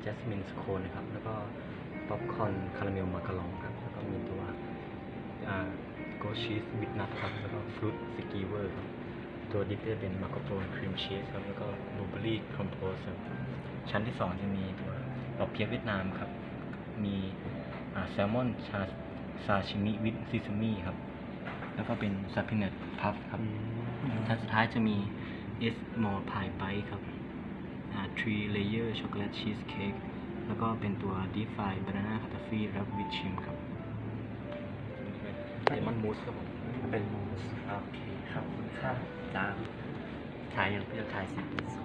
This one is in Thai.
จัสมินสโคนนะครับแล้วก็ป๊อปคอร์นคาราเมลมาการองครับแล้วก็มีตัวโกชีสบิทนัทครับแล้วก็ฟรุตสกีเวอร์ครับตัวดิปจะเป็นมาโกโปนครีมชีสครับแล้วก็บลูเบอรี่คอมโพสครับชั้นที่2จะมีตัวปอเปี๊ยะเวียดนามครับมีแซลมอนซาชิมิวิดซิซามิครับแล้วก็เป็นซาพิเนตพัฟครับชั้นสุดท้ายจะมีเอสมอลพายไบต์ครับ3 layer ช็อกโกแลตชีสเค้กแล้วก็เป็นตัว deep fried banana cutaffi wrapped with shrimp ครับเลมอนมูสครับผมเป็นมูสโอเคครับคุณค่าตามถ่ายอย่างเพื่อถ่ายเสร็จ